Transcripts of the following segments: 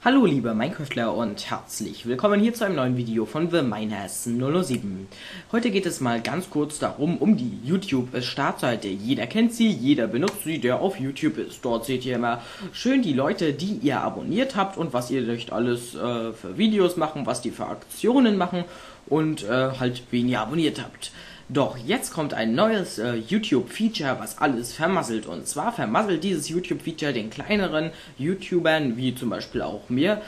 Hallo liebe Minecraftler und herzlich willkommen hier zu einem neuen Video von TheMiners007. Heute geht es mal ganz kurz darum, um die YouTube-Startseite. Jeder kennt sie, jeder benutzt sie, der auf YouTube ist. Dort seht ihr immer schön die Leute, die ihr abonniert habt und was ihr euch alles für Videos machen, was die für Aktionen machen und halt wen ihr abonniert habt. Doch jetzt kommt ein neues YouTube-Feature, was alles vermasselt. Und zwar vermasselt dieses YouTube-Feature den kleineren YouTubern, wie zum Beispiel auch mir,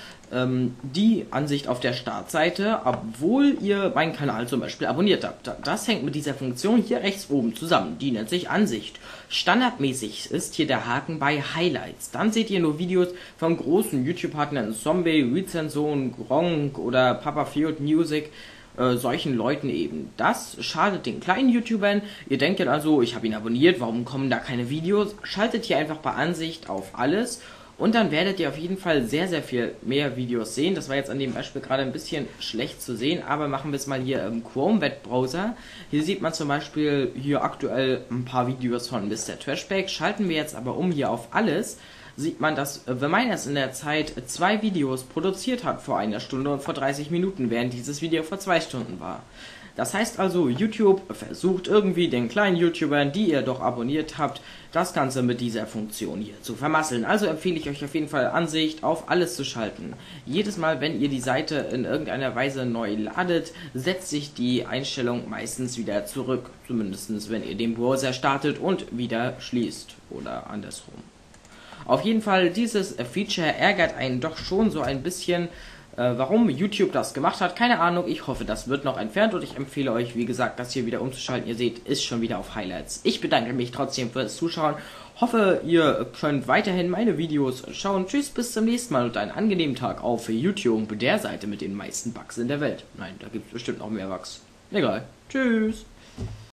die Ansicht auf der Startseite, obwohl ihr meinen Kanal zum Beispiel abonniert habt. Das hängt mit dieser Funktion hier rechts oben zusammen. Die nennt sich Ansicht. Standardmäßig ist hier der Haken bei Highlights. Dann seht ihr nur Videos von großen YouTube-Partnern, Zombie, Rezension, Gronk oder Papa Field Music. Solchen Leuten eben. Das schadet den kleinen YouTubern. Ihr denkt dann also, ich habe ihn abonniert, warum kommen da keine Videos? Schaltet hier einfach bei Ansicht auf alles und dann werdet ihr auf jeden Fall sehr, sehr viel mehr Videos sehen. Das war jetzt an dem Beispiel gerade ein bisschen schlecht zu sehen, aber machen wir es mal hier im Chrome-Webbrowser. Hier sieht man zum Beispiel hier aktuell ein paar Videos von Mr. Trashback. Schalten wir jetzt aber um hier auf alles, sieht man, dass TheMiners in der Zeit 2 Videos produziert hat vor 1 Stunde und vor 30 Minuten, während dieses Video vor 2 Stunden war. Das heißt also, YouTube versucht irgendwie den kleinen YouTubern, die ihr doch abonniert habt, das Ganze mit dieser Funktion hier zu vermasseln. Also empfehle ich euch auf jeden Fall Ansicht auf alles zu schalten. Jedes Mal, wenn ihr die Seite in irgendeiner Weise neu ladet, setzt sich die Einstellung meistens wieder zurück. Zumindest wenn ihr den Browser startet und wieder schließt oder andersrum. Auf jeden Fall, dieses Feature ärgert einen doch schon so ein bisschen, warum YouTube das gemacht hat. Keine Ahnung, ich hoffe, das wird noch entfernt und ich empfehle euch, wie gesagt, das hier wieder umzuschalten. Ihr seht, ist schon wieder auf Highlights. Ich bedanke mich trotzdem fürs Zuschauen. Hoffe, ihr könnt weiterhin meine Videos schauen. Tschüss, bis zum nächsten Mal und einen angenehmen Tag auf YouTube, der Seite mit den meisten Bugs in der Welt. Nein, da gibt es bestimmt noch mehr Bugs. Egal. Tschüss.